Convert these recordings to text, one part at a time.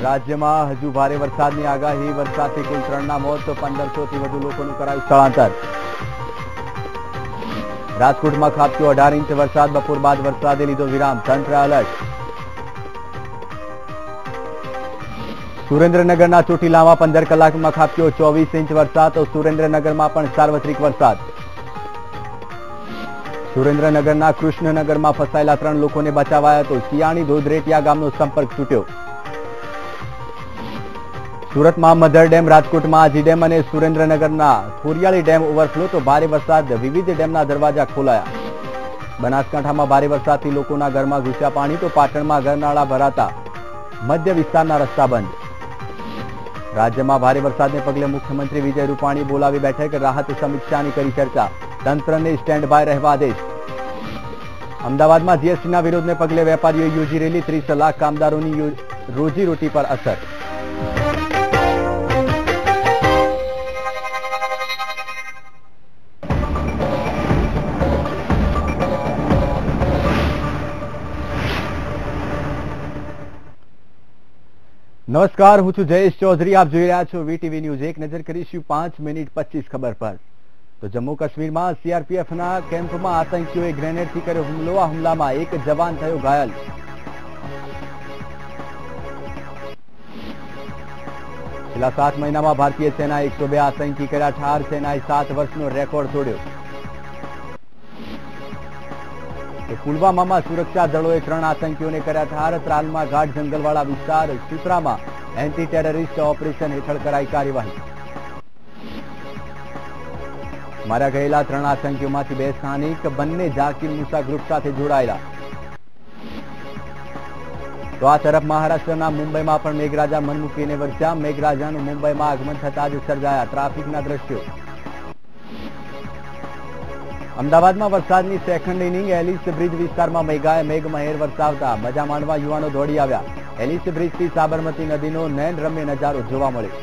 રાજ્યમાં હજુ ભારે વરસાદની આગાહી. વરસાદથી કુલ 3ના મોત, 1500થી વધુ લોકોનું કરાયું સ્થળાંતર. રાજકોટમાં ખાબક્યો 18 ઇંચ વરસાદ. બપોર બાદ વરસાદે લીધો વિરામ. તંત્ર એલર્ટ. સુરેન્દ્રનગરના ચોટીલામાં 15 કલાકમાં ખાબક્યો 24 ઇંચ વરસાદ. તો સુરેન્દ્રનગરમાં પણ સાર્વત્રિક વરસાદ. સુરેન્દ્રનગરના કૃષ્ણનગરમાં ફસાયેલા 3 લોકોને બચાવાયા. તો સિયાણી ધોધરેટિયા ગામનો સંપર્ક તૂટ્યો. સુરતમાં મધર ડેમ, રાજકોટમાં આજી ડેમ અને સુરેન્દ્રનગરના થોરિયાળી ડેમ ઓવરફ્લો. તો ભારે વરસાદ, વિવિધ ડેમના દરવાજા ખોલાયા. બનાસકાંઠામાં ભારે વરસાદથી લોકોના ઘરમાં ઘૂસ્યા પાણી. તો પાટણમાં ઘરનાળા ભરાતા મધ્ય વિસ્તારના રસ્તા બંધ. રાજ્યમાં ભારે વરસાદને પગલે મુખ્યમંત્રી વિજય રૂપાણી બોલાવી બેઠક. રાહત સમીક્ષાની કરી ચર્ચા. તંત્રને સ્ટેન્ડ બાય રહેવા આદેશ. અમદાવાદમાં જીએસટીના વિરોધને પગલે વેપારીઓએ યોજી રહેલી 30 લાખ કામદારોની રોજીરોટી પર અસર. નમસ્કાર, હું છું જયેશ ચૌધરી. આપ જોઈ રહ્યા છો વીટીવી ન્યૂઝ. એક નજર કરીશું 5 મિનિટ 25 ખબર પર. તો જમ્મુ કાશ્મીરમાં સીઆરપીએફના કેમ્પમાં આતંકીઓએ ગ્રેનેડથી કર્યો હુમલો. આ હુમલામાં એક જવાન થયો ઘાયલ. છેલ્લા 7 મહિનામાં ભારતીય સેનાએ 102 આતંકી કર્યા ઠાર. સેનાએ 7 વર્ષનો રેકોર્ડ તોડ્યો. તો પુલવામામાં સુરક્ષા દળોએ 3 આતંકીઓને કર્યા ઠાર. ત્રાલમાં ઘાટ જંગલવાળા વિસ્તાર સુત્રામાં એન્ટી ટેરરિસ્ટ ઓપરેશન હેઠળ કરાઈ કાર્યવાહી. માર્યા ગયેલા 3 આતંકીઓમાંથી 2 સ્થાનિક, બંને ઝાકીર મુસા ગ્રુપ સાથે જોડાયેલા. તો આ તરફ મહારાષ્ટ્રના મુંબઈમાં પણ મેઘરાજા મન મૂકીને વરસ્યા. મેઘરાજાનું મુંબઈમાં આગમન થતા જ સર્જાયા ટ્રાફિકના દ્રશ્યો. અમદાવાદમાં વરસાદની સેકન્ડ ઇનિંગ. એલિસ બ્રિજ વિસ્તારમાં મેઘમહેર વરસાવતા મજા માણવા યુવાનો દોડી આવ્યા. એલિસ બ્રિજથી સાબરમતી નદીનો નયનરમ્ય નજારો જોવા મળ્યો.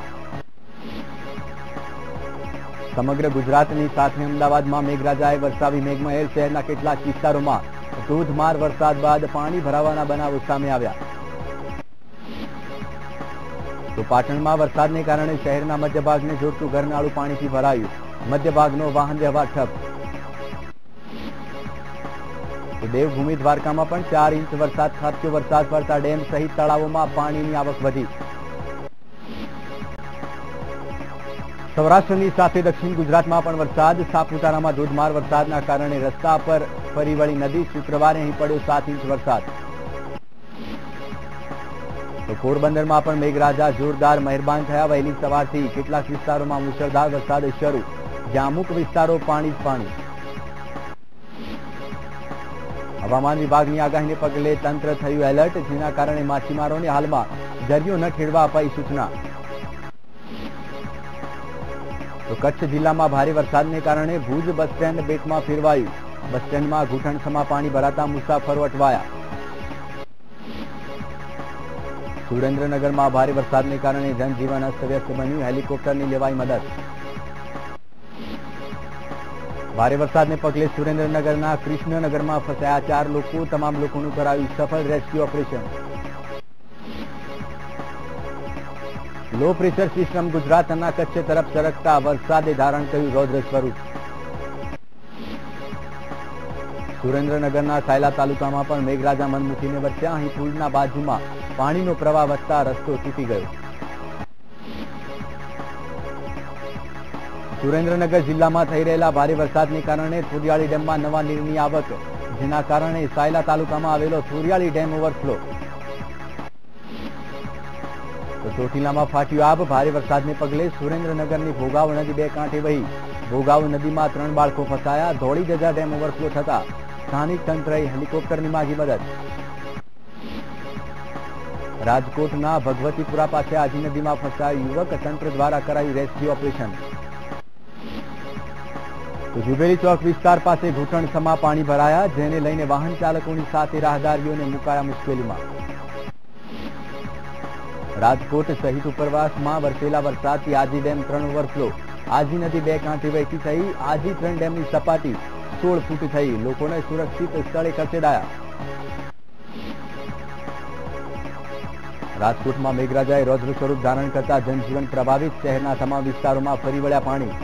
સમગ્ર ગુજરાતની સાથે અમદાવાદમાં મેઘરાજાએ વરસાવી મેઘમહેર. શહેરના કેટલાક વિસ્તારોમાં ધોધમાર વરસાદ બાદ પાણી ભરાવાના બનાવો સામે આવ્યા. તો પાટણમાં વરસાદને કારણે શહેરના મધ્ય ભાગને જોડતું ઘરનાળું પાણીથી ભરાયું. મધ્ય ભાગનો વાહન વ્યવહાર ઠપ. તો દેવભૂમિ દ્વારકામાં પણ 4 ઇંચ વરસાદ ખાબક્યો. વરસાદ પડતા ડેમ સહિત તળાવોમાં પાણીની આવક વધી. સૌરાષ્ટ્રની સાથે દક્ષિણ ગુજરાતમાં પણ વરસાદ. સાપુતારામાં ધોધમાર વરસાદના કારણે રસ્તા પર ફરી વળી નદી. શુક્રવારે અહીં પડ્યો 7 ઇંચ વરસાદ. તો પોરબંદરમાં પણ મેઘરાજા જોરદાર મહેરબાન થયા. વહેલી સવારથી કેટલાક વિસ્તારોમાં મુશળધાર વરસાદ શરૂ, જ્યાં અમુક વિસ્તારો પાણી જ પાણી. હવામાન વિભાગની આગાહીને પગલે તંત્ર થયું એલર્ટ, જેના કારણે માછીમારોને હાલમાં દરિયો ન ખેડવા અપાઈ સૂચના. તો કચ્છ જિલ્લામાં ભારે વરસાદને કારણે ભુજ બસ સ્ટેન્ડ બેટમાં ફેરવાયું. બસ સ્ટેન્ડમાં ઘૂંટણસમા પાણી ભરાતા મુસાફરો અટવાયા. સુરેન્દ્રનગરમાં ભારે વરસાદને કારણે જનજીવન અસ્તવ્યસ્ત બન્યું. હેલિકોપ્ટરની લેવાઈ મદદ. ભારે વરસાદને પગલે સુરેન્દ્રનગરના કૃષ્ણનગરમાં ફસાયા 4 લોકો. તમામ લોકોનું કરાયું સફળ rescue operation. Low pressure system ગુજરાતના કચ્છ તરફ સરકતા વરસાદે ધારણ કર્યું રૌદ્ર સ્વરૂપ. સુરેન્દ્રનગરના સાયલા તાલુકામાં પણ મેઘરાજા મન મૂકીને વરસ્યા. અહીં પુલના બાજુમાં પાણીનો પ્રવાહ વધતા રસ્તો તૂટી ગયો. સુરેન્દ્રનગર જિલ્લામાં થઈ રહેલા ભારે વરસાદને કારણે થોરિયાળી ડેમમાં નવા નીરની આવક, જેના કારણે સાયલા તાલુકામાં આવેલો થોરિયાળી ડેમ ઓવરફ્લો. તો ચોટીલામાં ફાટ્યું આબ. ભારે વરસાદને પગલે સુરેન્દ્રનગરની ભોગાવ નદી 2 કાંઠે વહી. ભોગાવ નદીમાં 3 બાળકો ફસાયા. ધોળી જજા ડેમ ઓવરફ્લો થતા સ્થાનિક તંત્રએ હેલિકોપ્ટરની માગી મદદ. રાજકોટના ભગવતીપુરા પાસે આજી નદીમાં ફસાયો યુવક. તંત્ર દ્વારા કરાયું રેસ્ક્યુ ઓપરેશન. તો જુબેલી ચોક વિસ્તાર પાસે ઘૂંટણસમા પાણી ભરાયા, જેને લઈને વાહન ચાલકોની સાથે રાહદારીઓને મુકાયા મુશ્કેલીમાં. રાજકોટ સહિત ઉપરવાસમાં વરસેલા વરસાદથી આજી ડેમ 3 ઓવરફ્લો. આજી નદી 2 કાંઠે વહેતી થઈ. આજી 3 ડેમની સપાટી 16 ફૂટ થઈ. લોકોને સુરક્ષિત સ્થળે ખસેડાયા. રાજકોટમાં મેઘરાજાએ રૌદ્ર સ્વરૂપ ધારણ કરતા જનજીવન પ્રભાવિત, શહેરના તમામ વિસ્તારોમાં ફરી વળ્યા પાણી.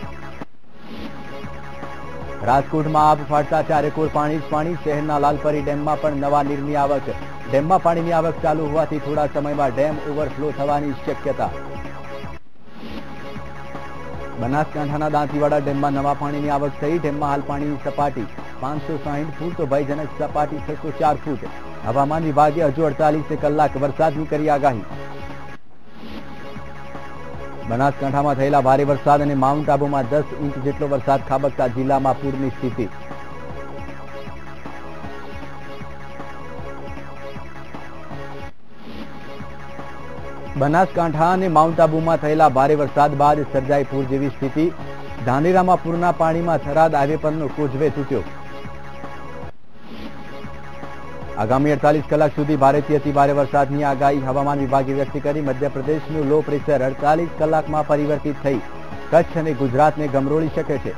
રાજકોટમાં આબ ફાટતા ચારેકોર પાણી જ પાણી, શહેરના લાલપરી ડેમમાં પણ નવા નીરની આવક. ડેમમાં પાણીની આવક ચાલુ હોવાથી થોડા સમયમાં ડેમ ઓવરફ્લો થવાની શક્યતા. બનાસકાંઠાના દાંતીવાડા ડેમમાં નવા પાણીની આવક થઈ. ડેમમાં હાલ પાણીની સપાટી 560 ફૂટ તો ભયજનક સપાટી 604 ફૂટ. હવામાન વિભાગે હજુ 48 કલાક વરસાદની કરી આગાહી. બનાસકાંઠામાં થયેલા ભારે વરસાદ અને માઉન્ટ આબુમાં 10 ઇંચ જેટલો વરસાદ ખાબકતા જિલ્લામાં પૂરની સ્થિતિ. બનાસકાંઠા અને માઉન્ટ આબુમાં થયેલા ભારે વરસાદ બાદ સર્જાઈ પૂર જેવી સ્થિતિ. ધાનેરામાં પૂરના પાણીમાં થરાદ હાઈવે પરનો કોઝવે તૂટ્યો. આગામી 48 કલાક સુધી ભારેથી અતિ ભારે વરસાદની આગાહી હવામાન વિભાગે વ્યક્ત કરી. મધ્યપ્રદેશનું લો પ્રેશર 48 કલાકમાં પરિવર્તિત થઈ કચ્છ અને ગુજરાતને ગમરોળી શકે છે.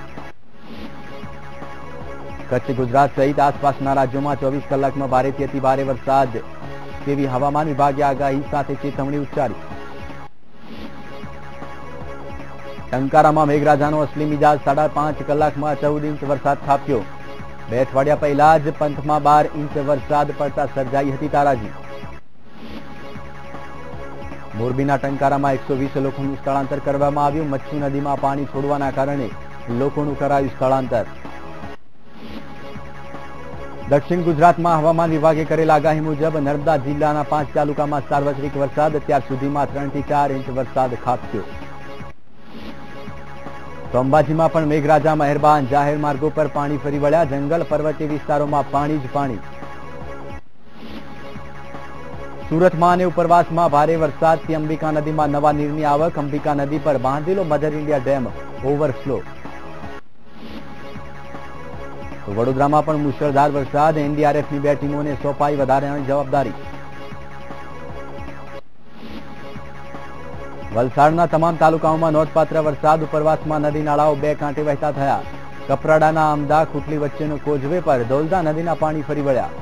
કચ્છ, ગુજરાત સહિત આસપાસના રાજ્યોમાં 24 કલાકમાં ભારેથી અતિ ભારે વરસાદ તેવી હવામાન વિભાગે આગાહી સાથે ચેતવણી ઉચ્ચારી. ટંકારામાં મેઘરાજાનો અસલી મિજાજ 5.5 કલાકમાં 14 ઇંચ વરસાદ ખાબક્યો. 2 અઠવાડિયા પહેલા જ પંથમાં 12 ઇંચ વરસાદ પડતા સર્જાઈ હતી તારાજી. મોરબીના ટંકારામાં 120 લોકોનું સ્થળાંતર કરવામાં આવ્યું. મચ્છુ નદીમાં પાણી છોડવાના કારણે લોકોનું કરાયું સ્થળાંતર. દક્ષિણ ગુજરાતમાં હવામાન વિભાગે કરેલ આગાહી મુજબ નર્મદા જિલ્લાના 5 તાલુકામાં સાર્વત્રિક વરસાદ. અત્યાર સુધીમાં 3 થી 4 ઇંચ વરસાદ ખાબક્યો. તો અંબાજીમાં પણ મેઘરાજા મહેરબાન, જાહેર માર્ગો પર પાણી ફરી વળ્યા. જંગલ પર્વતીય વિસ્તારોમાં પાણી જ પાણી. સુરતમાં અને ઉપરવાસમાં ભારે વરસાદથી અંબિકા નદીમાં નવા નીરની આવક. અંબિકા નદી પર બાંધેલો મધર ઇન્ડિયા ડેમ ઓવરફ્લો. તો વડોદરામાં પણ મુશળધાર વરસાદ. એનડીઆરએફની 2 ટીમોને સોંપાઈ વધારાની જવાબદારી. વલસાડના તમામ તાલુકાઓમાં નોંધપાત્ર વરસાદ. ઉપરવાસમાં નદી નાળાઓ 2 કાંઠે વહેતા થયા. કપરાડાના આમદા ખુટલી વચ્ચેનો કોઝવે પર દૌલતા નદીના પાણી ફરી વળ્યા.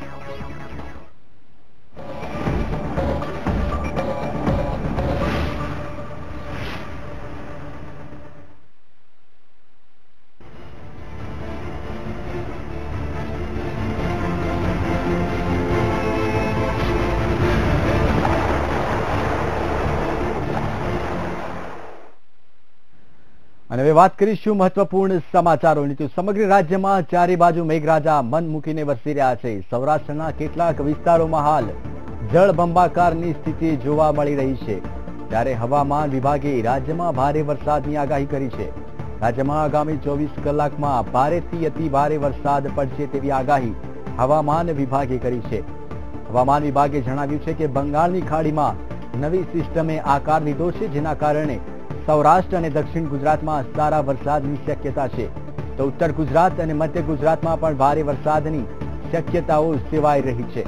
અને હવે વાત કરીશું મહત્વપૂર્ણ સમાચારોની. તો સમગ્ર રાજ્યમાં ચારે બાજુ મેઘરાજા મન મૂકીને વરસી રહ્યા છે. સૌરાષ્ટ્રના કેટલાક વિસ્તારોમાં હાલ જળબંબાકારની સ્થિતિ જોવા મળી રહી છે. ત્યારે હવામાન વિભાગે રાજ્યમાં ભારે વરસાદની આગાહી કરી છે. રાજ્યમાં આગામી 24 કલાકમાં ભારેથી અતિ ભારે વરસાદ પડશે તેવી આગાહી હવામાન વિભાગે કરી છે. હવામાન વિભાગે જણાવ્યું છે કે બંગાળની ખાડીમાં નવી સિસ્ટમે આકાર લીધો છે, જેના કારણે સૌરાષ્ટ્ર અને દક્ષિણ ગુજરાતમાં સારા વરસાદની શક્યતા છે. તો ઉત્તર ગુજરાત અને મધ્ય ગુજરાતમાં પણ ભારે વરસાદની શક્યતાઓ સેવાઈ રહી છે.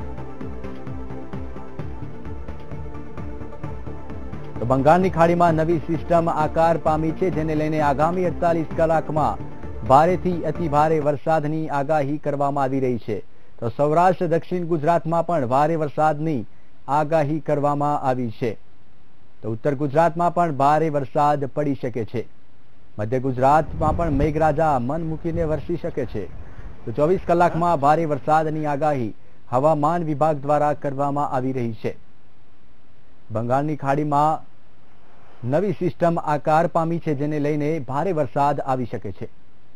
તો બંગાળની ખાડીમાં નવી સિસ્ટમ આકાર પામી છે, જેને લઈને આગામી 48 કલાકમાં ભારેથી અતિ ભારે વરસાદની આગાહી કરવામાં આવી રહી છે. તો સૌરાષ્ટ્ર દક્ષિણ ગુજરાતમાં પણ ભારે વરસાદની આગાહી કરવામાં આવી છે. તો ઉત્તર ગુજરાતમાં પણ ભારે વરસાદ પડી શકે છે. મધ્ય ગુજરાતમાં પણ મેઘરાજા મન મૂકીને વરસી શકે છે. તો 24 કલાકમાં ભારે વરસાદની આગાહી હવામાન વિભાગ દ્વારા કરવામાં આવી રહી છે. બંગાળની ખાડીમાં નવી સિસ્ટમ આકાર પામી છે, જેને લઈને ભારે વરસાદ આવી શકે છે.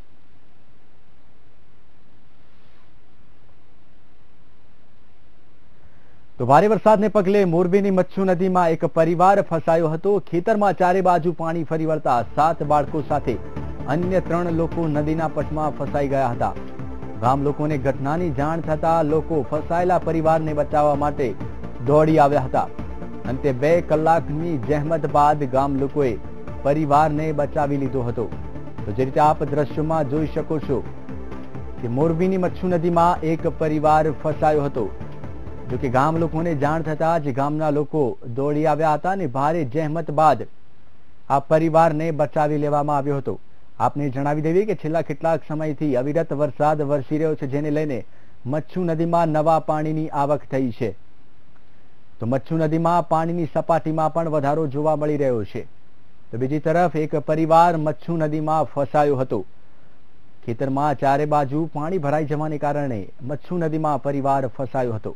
તો ભારે વરસાદને પગલે મોરબીની મચ્છુ નદીમાં એક પરિવાર ફસાયો હતો. ખેતરમાં ચારે બાજુ પાણી ફરી વળતા 7 બાળકો સાથે અન્ય 3 લોકો નદીના પટમાં ફસાઈ ગયા હતા. ગામ લોકોને ઘટનાની જાણ થતા લોકો ફસાયેલા પરિવારને બચાવવા માટે દોડી આવ્યા હતા. અંતે 2 કલાકની જહેમત બાદ ગામ લોકોએ પરિવારને બચાવી લીધો હતો. તો જે રીતે આપ દ્રશ્યોમાં જોઈ શકો છો કે મોરબીની મચ્છુ નદીમાં એક પરિવાર ફસાયો હતો. જો કે ગામ લોકોને જાણ થતા જ ગામના લોકો દોડી આવ્યા હતા અને ભારે જહેમત બાદ આ પરિવારને બચાવી લેવામાં આવ્યો હતો. આપને જણાવી દેવી કે છેલ્લા કેટલાક સમયથી અવિરત વરસાદ વરસી રહ્યો છે, જેને લઈને મચ્છુ નદીમાં નવા પાણીની આવક થઈ છે. તો મચ્છુ નદીમાં પાણીની સપાટીમાં પણ વધારો જોવા મળી રહ્યો છે. તો બીજી તરફ એક પરિવાર મચ્છુ નદીમાં ફસાયો હતો. ખેતરમાં ચારે બાજુ પાણી ભરાઈ જવાને કારણે મચ્છુ નદીમાં પરિવાર ફસાયો હતો.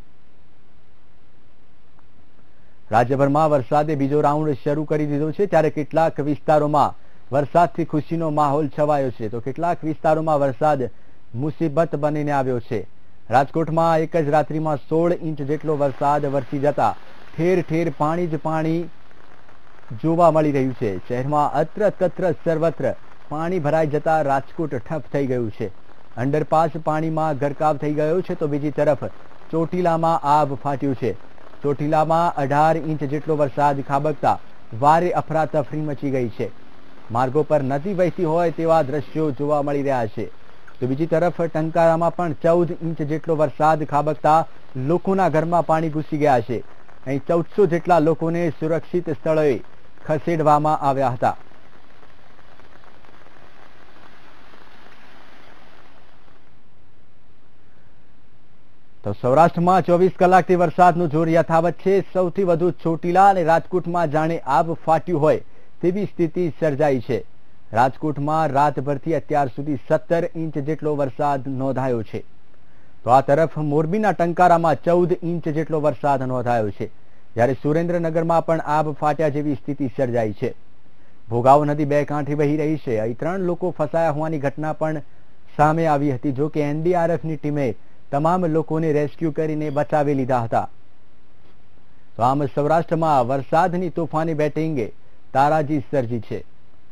રાજ્યભરમાં વરસાદે બીજો રાઉન્ડ શરૂ કરી દીધો છે, ત્યારે કેટલાક વિસ્તારોમાં વરસાદથી ખુશીનો માહોલ છવાયો છે, તો કેટલાક વિસ્તારોમાં વરસાદ મુસીબત બનીને આવ્યો છે. રાજકોટમાં એક જ રાત્રિમાં 16 ઇંચ જેટલો વરસાદ વરસી જતા ઠેર ઠેર પાણી જ પાણી જોવા મળી રહ્યું છે. શહેરમાં અત્ર તત્ર સર્વત્ર પાણી ભરાઈ જતા રાજકોટ ઠપ થઈ ગયું છે. અંડરપાસ પાણીમાં ગરકાવ થઈ ગયો છે, તો બીજી તરફ ચોટીલામાં આબ ફાટ્યું છે. ચોટીલામાં 18 ઇંચ જેટલો વરસાદ ખાબકતા વારે અફરાતફરી મચી ગઈ છે. માર્ગો પર નદી વહેતી હોય તેવા દ્રશ્યો જોવા મળી રહ્યા છે. તો બીજી તરફ ટંકારામાં પણ 14 ઇંચ જેટલો વરસાદ ખાબકતા લોકોના ઘરમાં પાણી ઘૂસી ગયા છે. અહીં 1400 જેટલા લોકોને સુરક્ષિત સ્થળોએ ખસેડવામાં આવ્યા હતા. તો સૌરાષ્ટ્રમાં 24 કલાકથી વરસાદનું જોર યથાવત છે. સૌથી વધુ ચોટીલા અને રાજકોટમાં જાણે આબ ફાટ્યું હોય તેવી સ્થિતિ સર્જાઈ છે. રાજકોટમાં રાતભરથી અત્યાર સુધી 17 ઇંચ જેટલો વરસાદ નોંધાયો છે. તો આ તરફ મોરબીના ટંકારામાં 14 ઇંચ જેટલો વરસાદ નોંધાયો છે, જ્યારે સુરેન્દ્રનગરમાં પણ આબ ફાટ્યા જેવી સ્થિતિ સર્જાઈ છે. ભોગાવો નદી બે કાંઠે વહી રહી છે. અહીં 3 લોકો ફસાયા હોવાની ઘટના પણ સામે આવી હતી. જો કે એનડીઆરએફની ટીમે તમામ લોકોને રેસ્ક્યુ કરીને બચાવી લીધા હતા. તો આમ સૌરાષ્ટ્રમાં વરસાદની તોફાની બેટિંગે તારાજી સર્જી છે.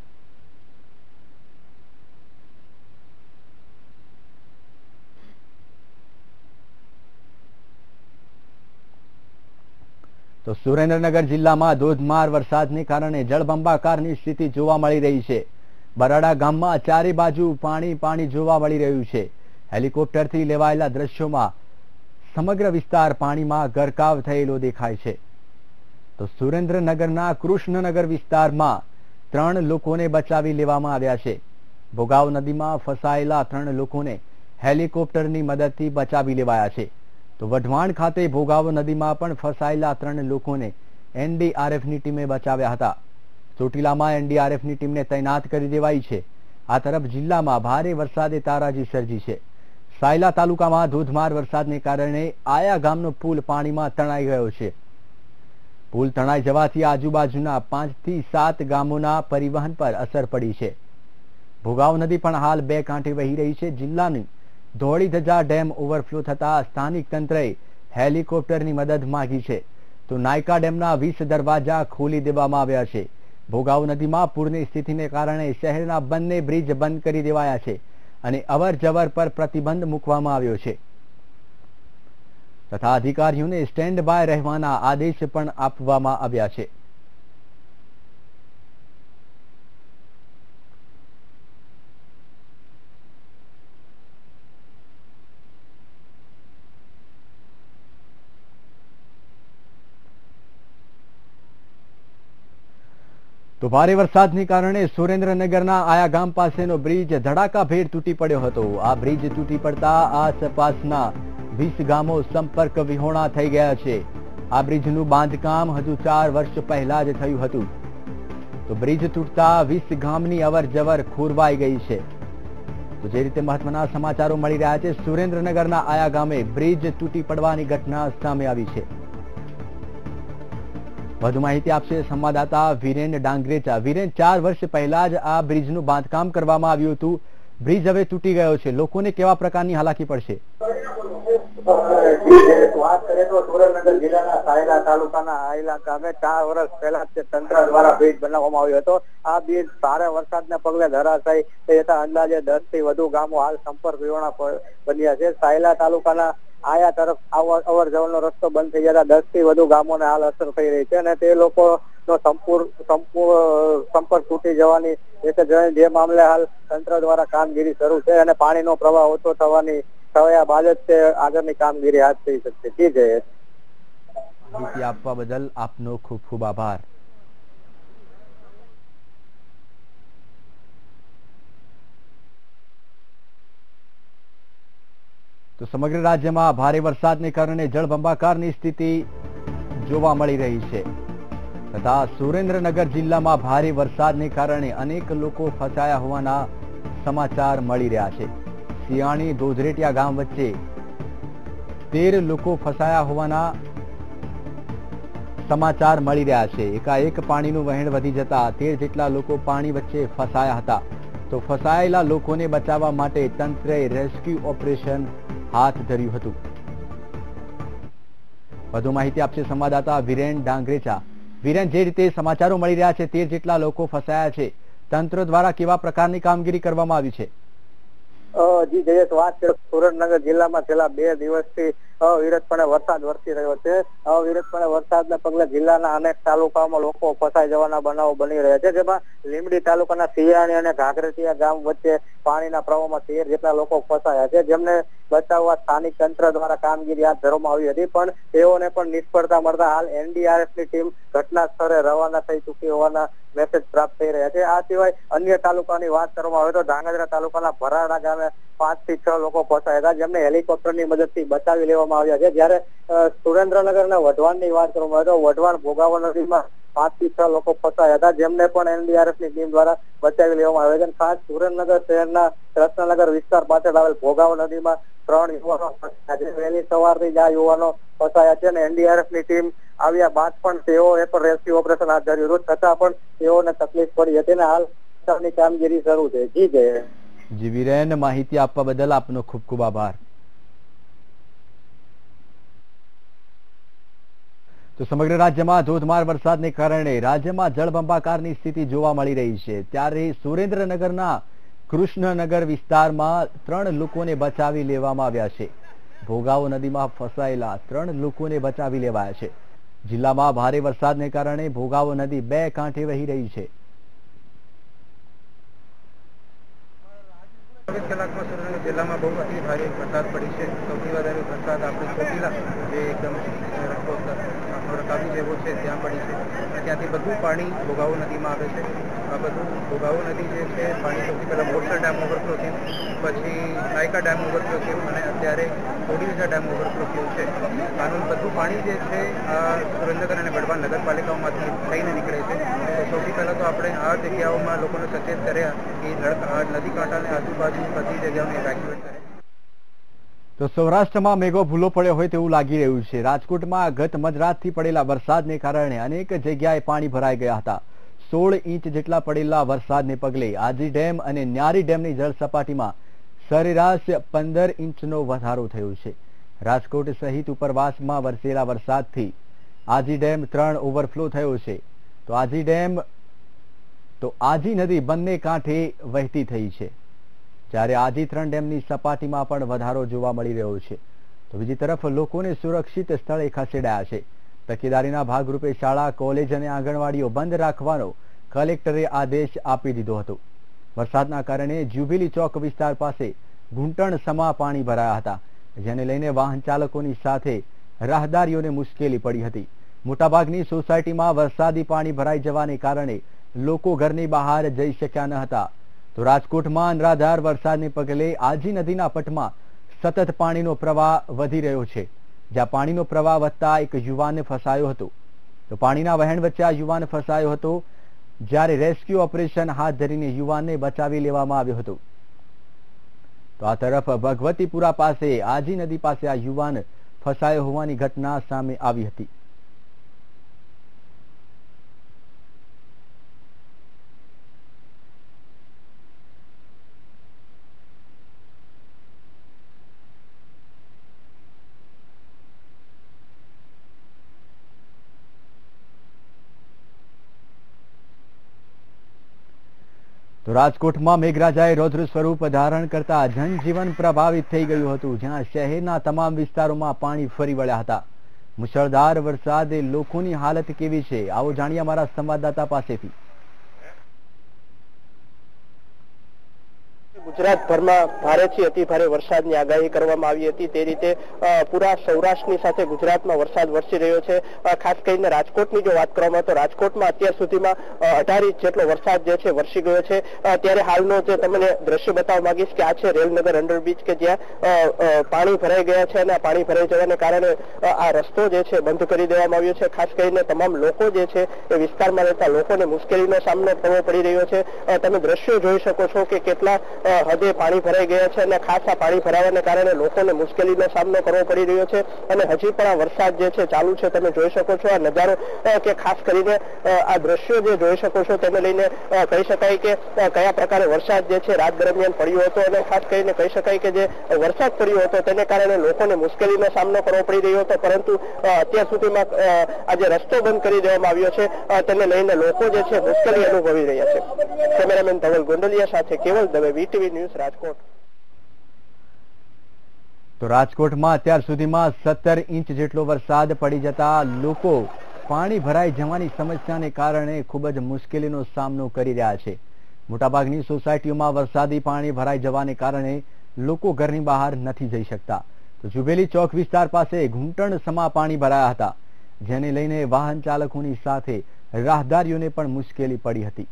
તો સુરેન્દ્રનગર જિલ્લામાં ધોધમાર વરસાદને કારણે જળબંબાકારની સ્થિતિ જોવા મળી રહી છે. બરાડા ગામમાં ચારે બાજુ પાણી પાણી જોવા મળી રહ્યું છે. હેલિકોપ્ટરથી લેવાયેલા દ્રશ્યોમાં સમગ્ર વિસ્તાર પાણીમાં ગરકાવ થયેલો દેખાય છે. તો સુરેન્દ્રનગરના કૃષ્ણનગર વિસ્તારમાં 3 લોકોને બચાવી લેવામાં આવ્યા છે. ભોગાવ નદીમાં ફસાયેલા 3 લોકોને હેલિકોપ્ટરની મદદથી બચાવી લેવાયા છે. તો વઢવાણ ખાતે ભોગાવો નદીમાં પણ ફસાયેલા 3 લોકોને એનડીઆરએફની ટીમે બચાવ્યા હતા. ચોટીલામાં એનડીઆરએફની ટીમને તૈનાત કરી દેવાઈ છે. આ તરફ જિલ્લામાં ભારે વરસાદે તારાજી સર્જી છે. સાયલા તાલુકામાં ધોધમાર વરસાદને કારણે આયા ગામનો પુલ પાણીમાં તણાઈ ગયો છે. પુલ તણાઈ જવાથી આજુબાજુના 5 થી 7 ગામોના પરિવહન પર અસર પડી છે. ભોગાવ નદી પણ હાલ બે કાંઠે વહી રહી છે. જિલ્લાની ધોળીધજા ડેમ ઓવરફ્લો થતા સ્થાનિક તંત્રએ હેલિકોપ્ટરની મદદ માંગી છે. તો નાયકા ડેમના 20 દરવાજા ખોલી દેવામાં આવ્યા છે. ભોગાવ નદીમાં પૂરની સ્થિતિને કારણે શહેરના બંને બ્રિજ બંધ કરી દેવાયા છે અને અવર જવર પર પ્રતિબંધ મૂકવામાં આવ્યો છે તથા અધિકારીઓને સ્ટેન્ડ બાય રહેવાના આદેશ પણ આપવામાં આવ્યા છે. તો ભારે વરસાદને કારણે સુરેન્દ્રનગરના આયા ગામ પાસેનો બ્રિજ ધડાકાભેર તૂટી પડ્યો હતો. આ બ્રિજ તૂટી પડતા આસપાસના 20 ગામો સંપર્ક વિહોણા થઈ ગયા છે. આ બ્રિજનું બાંધકામ હજુ 4 વર્ષ પહેલા જ થયું હતું. તો બ્રિજ તૂટતા 20 ગામની અવર જવર ખોરવાઈ ગઈ છે. તો જે રીતે મહત્વના સમાચારો મળી રહ્યા છે, સુરેન્દ્રનગરના આયા ગામે બ્રિજ તૂટી પડવાની ઘટના સામે આવી છે. વધુ માહિતી આપશે સંવાદદાતા વિરેન ડાંગરેચા. વિરેન, 4 વર્ષ પહેલા જ આ બ્રિજનું બાંધકામ કરવામાં આવ્યું હતું. બ્રિજ હવે તૂટી ગયો છે. લોકોને કેવા પ્રકારની હાલાકી પડશે? વાત કરીએ તો સુરેન્દ્રનગર જિલ્લાના સાયલા તાલુકાના આયલા ગામે 4 વર્ષ પહેલા તંત્ર દ્વારા બ્રિજ બનાવવામાં આવ્યો હતો. આ બ્રિજ ભારે વરસાદને પગલે ધરાશાયી થઈ જતા અંદાજે 10 થી વધુ ગામો હાલ સંપર્ક વિહોણા બન્યા છે. સાયલા તાલુકાના આયા તરફ અવર જવરનો રસ્તો બંધ થઈ જતા 10 થી વધુ ગામોને હાલ અસર થઈ રહી છે અને તે લોકોનો સંપૂર્ણ સંપર્ક તૂટી જવાની જે મામલે હાલ તંત્ર દ્વારા કામગીરી શરૂ છે અને પાણીનો પ્રવાહ ઓછો થયા બાદ જ તે આગળની કામગીરી હાથ થઈ શકશે. માહિતી આપવા બદલ આપનો ખૂબ ખૂબ આભાર. તો સમગ્ર રાજ્યમાં ભારે વરસાદને કારણે જળબંબાકારની સ્થિતિ જોવા મળી રહી છે તથા સુરેન્દ્રનગર જિલ્લામાં ભારે વરસાદને કારણે અનેક લોકો ફસાયા હોવાના સમાચાર મળી રહ્યા છે. સિયાણી દોધરેટિયા ગામ વચ્ચે 13 લોકો ફસાયા હોવાના સમાચાર મળી રહ્યા છે. એકાએક પાણીનું વહેણ વધી જતા 13 જેટલા લોકો પાણી વચ્ચે ફસાયા હતા. તો ફસાયેલા લોકોને બચાવવા માટે તંત્રએ રેસ્ક્યુ ઓપરેશન હાથ ધર્યું હતું. વધુ માહિતી આપશે સંવાદદાતા વિરેન ડાંગરેચા. વિરેન, જે રીતે સમાચારો મળી રહ્યા છે 13 જેટલા લોકો ફસાયા છે, તંત્ર દ્વારા કેવા પ્રકારની કામગીરી કરવામાં આવી છે? જી જયેશ, વાત કરીએ સુરેન્દ્રનગર જિલ્લામાં છેલ્લા 2 દિવસથી અવિરતપણે વરસાદ વરસી રહ્યો છે. અવિરતપણે વરસાદના પગલે જિલ્લાના અનેક તાલુકાઓમાં લોકો ફસાઈ જવાના બનાવો બની રહ્યા છે, જેમાં લીંબડી તાલુકાના સિયાણી અને ઘાઘરેટિયા ગામ વચ્ચે પાણીના પ્રવાહમાં 13 જેટલા લોકો ફસાયા છે, જેમને બચાવવા સ્થાનિક તંત્ર દ્વારા કામગીરી હાથ ધરવામાં આવી હતી, પણ તેઓને પણ નિષ્ફળતા મળતા હાલ એનડીઆરએફની ટીમ ઘટના સ્થળે રવાના થઈ ચૂકી હોવાના મેસેજ પ્રાપ્ત થઈ રહ્યા છે. આ સિવાય અન્ય તાલુકાની વાત કરવામાં આવે તો ધાંગધ્રા તાલુકાના ભરાડા ગામે 5 થી 6 લોકો ફસાયા હતા, જેમને હેલિકોપ્ટરની મદદથી બચાવી લેવામાં આવ્યા છે. જ્યારે સુરેન્દ્રનગરના વઢવાણની વાત કરવામાં આવે તો વઢવાણ ભોગાવો નદીમાં 5 થી 6 લોકો ફસાયા હતા, જેમને પણ એનડીઆરએફની ટીમ દ્વારા બચાવી લેવામાં આવ્યા છે. ખાસ સુરેન્દ્રનગર શહેરના કૃષ્ણનગર વિસ્તાર પાછળ આવેલ ભોગાવો નદીમાં 3 યુવાનો ફસાયા છે. વહેલી સવારથી જ આ યુવાનો ફસાયા છે અને એનડીઆરએફની ટીમ આવ્યા બાદ પણ તેઓએ પણ રેસ્ક્યુ ઓપરેશન હાથ ધર્યું હતું, છતાં પણ તેઓને તકલીફ પડી હતી અને હાલ બચાવની કામગીરી શરૂ છે. જી જય. જી વિરેન, માહિતી આપવા બદલ આપનો ખૂબ ખૂબ આભાર. તો સમગ્ર રાજ્યમાં ધોધમાર વરસાદને કારણે રાજ્યમાં જળબંબાકારની સ્થિતિ જોવા મળી રહી છે. ત્યારે સુરેન્દ્રનગરના કૃષ્ણનગર વિસ્તારમાં 3 લોકોને બચાવી લેવામાં આવ્યા છે. ભોગાવો નદીમાં ફસાયેલા 3 લોકોને બચાવી લેવાયા છે. જિલ્લામાં ભારે વરસાદને કારણે ભોગાવો નદી 2 કાંઠે વહી રહી છે. કલાકમાં સુરેન્દ્રનગર જિલ્લામાં બહુ અતિ ભારે વરસાદ પડી છે. સૌથી વધારે વરસાદ આપણે ચોટીલા, જે એકદમ રકાબી જેવો છે, ત્યાં પડી છે અને ત્યાંથી બધું પાણી ભોગાવો નદીમાં આવે છે. આ બધું ભોગાવો નદી જે છે પાણી સૌથી પહેલાં મોરસર ડેમ ઓવરફ્લો થયું, પછી નાયકા ડેમ ઓવરફ્લો થયું અને અત્યારે કોડીજા ડેમ ઓવરફ્લો થયું છે. આનું બધું પાણી જે છે આ સુરેન્દ્રનગર અને વઢવાણ નગરપાલિકાઓમાંથી થઈને નીકળે છે. તો સૌથી પહેલાં તો આપણે આ જગ્યાઓમાં લોકોને સચેત કર્યા કે નદી કાંઠાને આજુબાજુ બધી જગ્યાઓને ઇવેક્યુએટ કરે. તો સૌરાષ્ટ્રમાં મેઘો ભૂલો પડ્યો હોય તેવું લાગી રહ્યું છે. રાજકોટમાં ગત મધરાતથી પડેલા વરસાદને કારણે અનેક જગ્યાએ પાણી ભરાઈ ગયા હતા. 16 ઇંચ જેટલા પડેલા વરસાદને પગલે આજી ડેમ અને ન્યારી ડેમની જળ સપાટીમાં સરેરાશ 15 ઇંચનો વધારો થયો છે. રાજકોટ સહિત ઉપરવાસમાં વરસેલા વરસાદથી આજી ડેમ 3 ઓવરફ્લો થયો છે. તો આજી નદી બંને કાંઠે વહેતી થઈ છે, જ્યારે આજી 3 ડેમની સપાટીમાં પણ વધારો જોવા મળી રહ્યો છે. તો બીજી તરફ લોકોને સુરક્ષિત સ્થળે ખસેડાયા છે. તકેદારીના ભાગરૂપે શાળા, કોલેજ અને આંગણવાડીઓ બંધ રાખવાનો કલેક્ટરે આદેશ આપી દીધો હતો. વરસાદના કારણે જ્યુબિલી ચોક વિસ્તાર પાસે ઘૂંટણ સમા પાણી ભરાયા હતા, જેને લઈને વાહન ચાલકોની સાથે રાહદારીઓને મુશ્કેલી પડી હતી. મોટાભાગની સોસાયટીમાં વરસાદી પાણી ભરાઈ જવાને કારણે લોકો ઘરની બહાર જઈ શક્યા ન હતા. તો રાજકોટમાં અનરાધાર વરસાદને પગલે આજી નદીના પટમાં સતત પાણીનો પ્રવાહ વધી રહ્યો છે, જ્યાં પાણીનો પ્રવાહ વધતા એક યુવાન ફસાયો હતો. તો પાણીના વહેણ વચ્ચે આ યુવાન ફસાયો હતો, જ્યારે રેસ્ક્યુ ઓપરેશન હાથ ધરીને યુવાનને બચાવી લેવામાં આવ્યો હતો. તો આ તરફ ભગવતીપુરા પાસે આજી નદી પાસે આ યુવાન ફસાયો હોવાની ઘટના સામે આવી હતી. તો રાજકોટમાં મેઘરાજાએ રૌદ્ર સ્વરૂપ ધારણ કરતા જનજીવન પ્રભાવિત થઈ ગયું હતું, જ્યાં શહેરના તમામ વિસ્તારોમાં પાણી ફરી વળ્યા હતા. મુશળધાર વરસાદે લોકોની હાલત કેવી છે, આવો જાણીએ અમારા સંવાદદાતા પાસેથી. ગુજરાતભરમાં ભારેથી અતિ ભારે વરસાદની આગાહી કરવામાં આવી હતી તે રીતે પૂરા સૌરાષ્ટ્રની સાથે ગુજરાતમાં વરસાદ વરસી રહ્યો છે। ખાસ કરીને રાજકોટની જો વાત કરવામાં તો રાજકોટમાં અત્યાર સુધીમાં 18 ઇંચ જેટલો વરસાદ જે છે વરસી ગયો છે। ત્યારે હાલનો જે તમને દ્રશ્ય બતાવવા માંગીશ કે આ છે રેલનગર અંડરબ્રિજ કે જ્યાં પાણી ભરાઈ ગયા છે અને આ પાણી ભરાઈ જવાને કારણે આ રસ્તો જે છે બંધ કરી દેવામાં આવ્યો છે। ખાસ કરીને તમામ લોકો જે છે એ વિસ્તારમાં રહેતા લોકોને મુશ્કેલીનો સામનો કરવો પડી રહ્યો છે। તમે દ્રશ્યો જોઈ શકો છો કે કેટલા હદે પાણી ભરાઈ ગયા છે અને ખાસ આ પાણી ભરાવાને કારણે લોકોને મુશ્કેલીનો સામનો કરવો પડી રહ્યો છે અને હજી પણ આ વરસાદ જે છે ચાલુ છે। તમે જોઈ શકો છો આ નજારો કે ખાસ કરીને આ દ્રશ્યો જે જોઈ શકો છો તેને લઈને કહી શકાય કે કયા પ્રકારે વરસાદ જે છે રાત દરમિયાન પડ્યો હતો અને ખાસ કરીને કહી શકાય કે જે વરસાદ પડ્યો હતો તેને કારણે લોકોને મુશ્કેલીનો સામનો કરવો પડી રહ્યો હતો, પરંતુ અત્યાર સુધીમાં આ જે રસ્તો બંધ કરી દેવામાં આવ્યો છે તેને લઈને લોકો જે છે મુશ્કેલી અનુભવી રહ્યા છે। કેમેરામેન ધવલ ગોંડલિયા સાથે કેવલ દવે, વીટીવી ન્યૂઝ, રાજકોટ। તો રાજકોટમાં અત્યાર સુધીમાં 17 ઇંચ જેટલો વરસાદ પડી જતા લોકો પાણી ભરાઈ જવાની સમસ્યાને કારણે ખૂબ જ મુશ્કેલીનો સામનો કરી રહ્યા છે। મોટાભાગની સોસાયટીઓમાં વરસાદી પાણી ભરાઈ જવાને કારણે લોકો ઘરની બહાર નથી જઈ શકતા। તો જુબેલી ચોક વિસ્તાર પાસે ઘૂંટણ સમા પાણી ભરાયા હતા, જેને લઈને વાહન ચાલકોની સાથે રાહદારીઓને પણ મુશ્કેલી પડી હતી।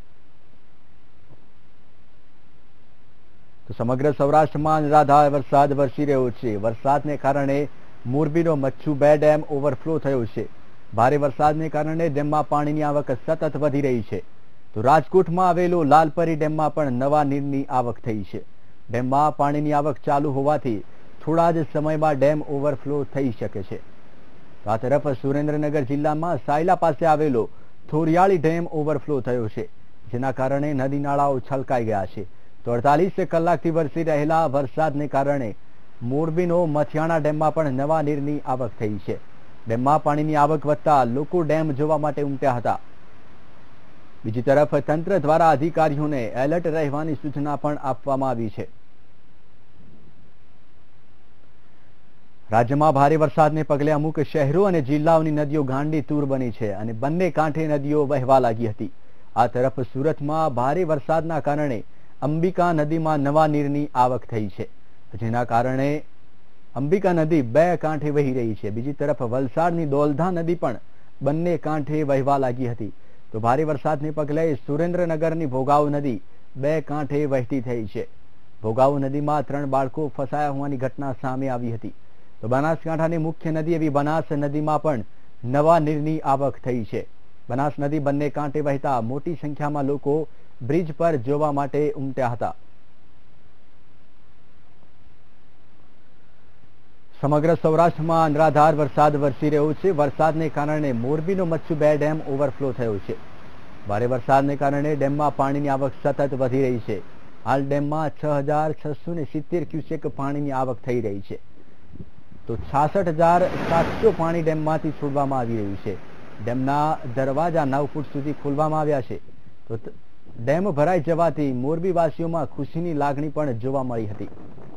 તો સમગ્ર સૌરાષ્ટ્રમાં અનરાધાર વરસાદ વરસી રહ્યો છે। વરસાદને કારણે મોરબીનો મચ્છુ 2 ડેમ ઓવરફ્લો થયો છે। ભારે વરસાદને કારણે ડેમમાં પાણીની આવક સતત વધી રહી છે। તો રાજકોટમાં આવેલો લાલપરી ડેમમાં પણ નવા નીરની આવક થઈ છે। ડેમમાં પાણીની આવક ચાલુ હોવાથી થોડા જ સમયમાં ડેમ ઓવરફ્લો થઈ શકે છે। આ તરફ સુરેન્દ્રનગર જિલ્લામાં સાયલા પાસે આવેલો થોરિયાળી ડેમ ઓવરફ્લો થયો છે, જેના કારણે નદી નાળાઓ છલકાઈ ગયા છે। તો 48 કલાકથી વરસી રહેલા વરસાદને કારણે મોરબીનો મથિયાણા ડેમમાં પણ નવા નીરની આવક થઈ છે। ડેમમાં પાણીની આવક વધતા લોકો ડેમ જોવા માટે ઉમટ્યા હતા। બીજી તરફ તંત્ર દ્વારા અધિકારીઓને એલર્ટ રહેવાની સૂચના પણ આપવામાં આવી છે। રાજ્યમાં ભારે વરસાદને પગલે અમુક શહેરો અને જિલ્લાઓની નદીઓ ગાંડી તૂર બની છે અને બંને કાંઠે નદીઓ વહેવા લાગી હતી। આ તરફ સુરતમાં ભારે વરસાદના કારણે અંબિકા નદીમાં નવા નીરની આવક થઈ છે, જેના કારણે અંબિકા નદી 2 કાંઠે વહી રહી છે। બીજી તરફ વલસાડની દોલધા નદી પણ બંને કાંઠે વહેવા લાગી હતી। તો ભારે વરસાદને પગલે સુરેન્દ્રનગરની ભોગાવ નદી 2 કાંઠે વહેતી થઈ છે। ભોગાવ નદીમાં 3 બાળકો ફસાયા હોવાની ઘટના સામે આવી હતી। તો બનાસકાંઠાની મુખ્ય નદી એવી બનાસ નદીમાં પણ નવા નીરની આવક થઈ છે। બનાસ નદી બંને કાંઠે વહેતા મોટી સંખ્યામાં લોકો બ્રિજ પર જોવા માટે ઉમટ્યા હતા। સમગ્ર સૌરાષ્ટ્રમાં અનરાધાર વરસાદ વરસી રહ્યો છે। વરસાદને કારણે મોરબીનો મચ્છુ 2 ડેમ ઓવરફ્લો થયો છે। ભારે વરસાદને કારણે ડેમમાં પાણીની આવક સતત વધી રહી છે। હાલ ડેમમાં 6670 ક્યુસેક પાણીની આવક થઈ રહી છે। તો 66,700 પાણી ડેમમાંથી છોડવામાં આવી રહ્યું છે। ડેમના દરવાજા 9 ફૂટ સુધી ખોલવામાં આવ્યા છે। તો ડેમ ભરાઈ જવાથી મોરબી વાસીઓમાં ખુશીની લાગણી પણ જોવા મળી હતી।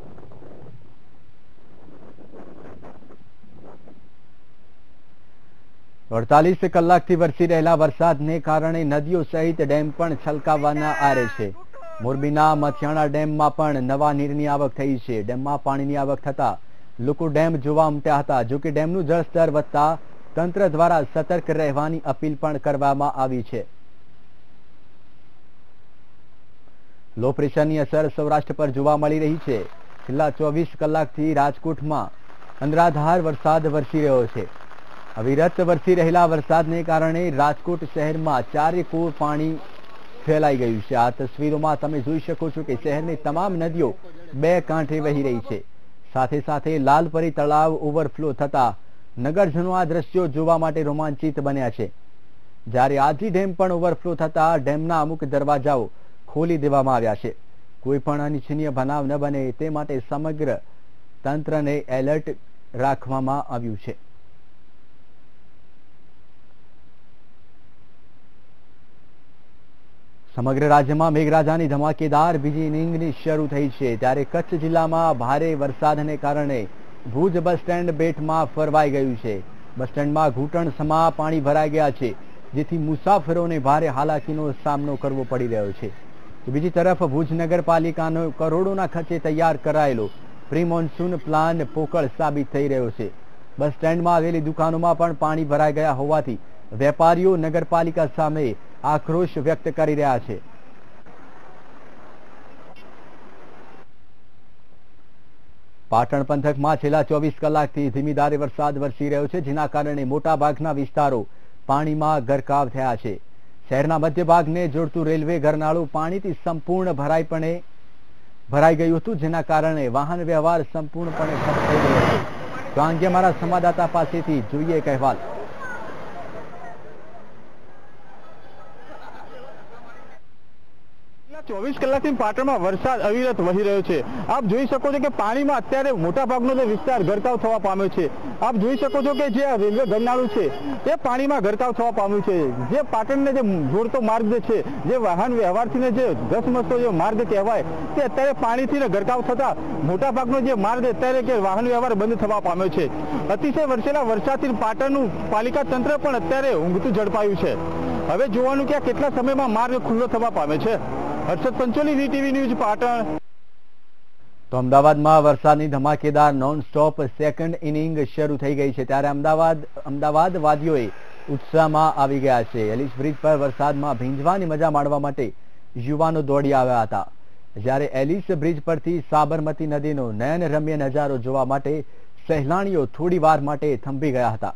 તો 48 કલાકથી વરસી રહેલા વરસાદને કારણે નદીઓ સહિત ડેમ પણ છલકાવવાના આરે છે। મોરબીના મથિયાણા ડેમમાં પણ નવા નીરની આવક થઈ છે। ડેમમાં પાણીની આવક થતા લોકો ડેમ જોવા ઉમટ્યા હતા। જો કે ડેમનું જળસ્તર વધતા તંત્ર દ્વારા સતર્ક રહેવાની અપીલ પણ કરવામાં આવી છે। લો પ્રેશરની અસર સૌરાષ્ટ્ર પર જોવા મળી રહી છે। છેલ્લા 24 કલાકથી રાજકોટમાં અનરાધાર વરસાદ વરસી રહ્યો છે। અવિરત વરસી રહેલા વરસાદને કારણે રાજકોટ શહેરમાં 4 કોર પાણી ફેલાઈ ગયું છે। આ તસવીરોમાં તમે જોઈ શકો છો કે શહેરની તમામ નદીઓ 2 કાંઠે વહી રહી છે। સાથે સાથે લાલપરી તળાવ ઓવરફ્લો થતા નગરજનો આ દ્રશ્યો જોવા માટે રોમાંચિત બન્યા છે। જ્યારે આજી ડેમ પણ ઓવરફ્લો થતા ડેમના અમુક દરવાજાઓ ખોલી દેવામાં આવ્યા છે। કોઈ પણ અનિચ્છનીય બનાવ ન બને તે માટે સમગ્ર તંત્રને એલર્ટ રાખવામાં આવ્યું છે। સમગ્ર રાજ્યમાં મેઘરાજાની ધમાકેદાર બીજી ઇનિંગની શરૂ થઈ છે। ત્યારે કચ્છ જિલ્લામાં ભારે વરસાદને કારણે ભુજ બસ સ્ટેન્ડ બેટમાં ફરવાઈ ગયું છે। બસ સ્ટેન્ડમાં ઘૂંટણ સમા પાણી ભરાઈ ગયા છે, જેથી મુસાફરોને ભારે હાલાકીનો સામનો કરવો પડી રહ્યો છે। તો બીજી તરફ ભુજ નગરપાલિકાનો કરોડોના ખર્ચે તૈયાર કરાયેલો પ્રી મોન્સૂન પ્લાન પોકળ સાબિત થઈ રહ્યો છે. બસ સ્ટેન્ડમાં આવેલી દુકાનોમાં પણ પાણી ભરાઈ ગયા હોવાથી વેપારીઓ નગરપાલિકા સામે આક્રોશ વ્યક્ત કરી રહ્યા છે. પાટણ પંથકમાં છેલ્લા 24 કલાકથી ધીમી ધારે વરસાદ વરસી રહ્યો છે, જેના કારણે મોટાભાગના વિસ્તારો પાણીમાં ગરકાવ થયા છે. શહેરના મધ્ય ભાગને જોડતું રેલવે ગરનાળું પાણીથી સંપૂર્ણ ભરાઈ ગયું હતું, જેના કારણે વાહન વ્યવહાર સંપૂર્ણપણે ઠપ થઈ ગયો છે. તો આ અંગે અમારા સંવાદદાતા પાસેથી જોઈએ એક અહેવાલ. 24 કલાકથી પાટણમાં વરસાદ અવિરત વહી રહ્યો છે. આપ જોઈ શકો છો કે પાણીમાં અત્યારે મોટા ભાગનો જે વિસ્તાર ગરકાવ થવા પામ્યો છે. આપ જોઈ શકો છો કે જે રેલવે ગરનાળું છે એ પાણીમાં ગરકાવ થવા પામ્યું છે. જે પાટણને જે જોડતો માર્ગ છે, જે વાહન વ્યવહારથી જે ધસમસતો જે માર્ગ કહેવાય, તે અત્યારે પાણીથી ગરકાવ થતા મોટા ભાગનો જે માર્ગ અત્યારે કે વાહન વ્યવહાર બંધ થવા પામ્યો છે. અતિશય વરસેલા વરસાદથી પાટણનું પાલિકા તંત્ર પણ અત્યારે ઊંઘતું ઝડપાયું છે. હવે જોવાનું કે કેટલા સમયમાં માર્ગ ખુલ્લો થવા પામે છે. Harshad Pancholi, VTV news, Patan. તો અમદાવાદમાં વરસાદની ધમાકેદાર નોન સ્ટોપ સેકન્ડ ઇનિંગ શરૂ થઈ ગઈ છે, ત્યારે અમદાવાદ વાદીઓએ ઉત્સાહમાં આવી ગયા છે. એલિસ બ્રિજ પર વરસાદમાં ભીંજવાની મજા માણવા માટે યુવાનો દોડી આવ્યા હતા, જ્યારે એલિસ બ્રિજ પરથી સાબરમતી નદીનો નયનરમ્ય નજારો જોવા માટે સહેલાણીઓ થોડી વાર માટે થંભી ગયા હતા.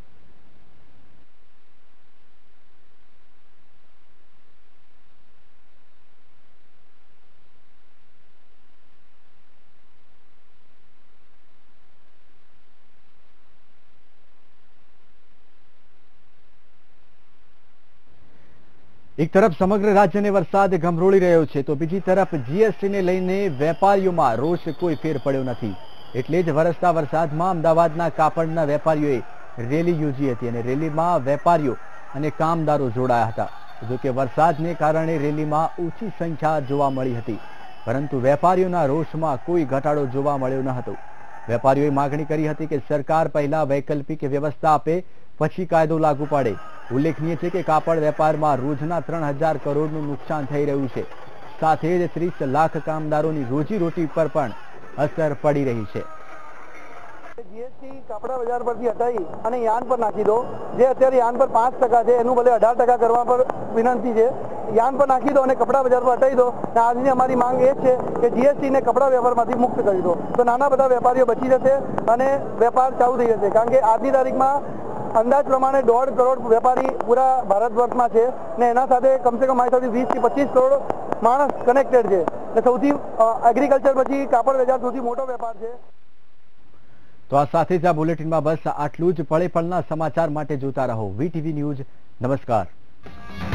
એક તરફ સમગ્ર રાજ્યને વરસાદ ગમરોળી રહ્યો છે, તો બીજી તરફ જીએસટીને લઈને વેપારીઓમાં રોષ કોઈ ફેર પડ્યો નથી. એટલે જ વરસતા વરસાદમાં અમદાવાદના કાપડના વેપારીઓએ રેલી યોજી હતી અને રેલીમાં વેપારીઓ અને કામદારો જોડાયા હતા. જોકે વરસાદને કારણે રેલીમાં ઓછી સંખ્યા જોવા મળી હતી, પરંતુ વેપારીઓના રોષમાં કોઈ ઘટાડો જોવા મળ્યો ન હતો. વેપારીઓએ માગણી કરી હતી કે સરકાર પહેલા વૈકલ્પિક વ્યવસ્થા આપે, પછી કાયદો લાગુ પાડે. ઉલ્લેખનીય છે કે કાપડ વેપારમાં રોજના 3000 કરોડનું નુકસાન થઈ રહ્યું છે. સાથે જ 30 લાખ કામદારોની રોજીરોટી પર પણ અસર પડી રહી છે. જીએસટી કાપડા બજાર પરથી હટાવી અને યાન પર નાખી દો. જે અત્યારે યાન પર 5% છે, એનું ભલે 18% કરવા પર વિનંતી છે. યાન પર નાખી દો અને કપડા બજાર પર હટાવી દો. આજની અમારી માંગ એ છે કે જીએસટી ને કપડા વેપારમાંથી મુક્ત કરી દો, તો નાના બધા વેપારીઓ બચી જશે અને વેપાર ચાલુ થઈ જશે. કારણ કે આજની તારીખમાં અંદાજ પ્રમાણે 1.5 કરોડ વેપારી પૂરા ભારત વર્ષમાં છે ને એના સાથે કમસે કમ મારી સાથે 20 થી 25 કરોડ માણસ કનેક્ટેડ છે. સૌથી એગ્રીકલ્ચર પછી કાપડ વેચાણ સૌથી મોટો વેપાર છે. તો આ સાથે જ આ બુલેટિનમાં બસ આટલું જ. પળે પળના સમાચાર માટે જોતા રહો વીટીવી ન્યૂઝ. નમસ્કાર.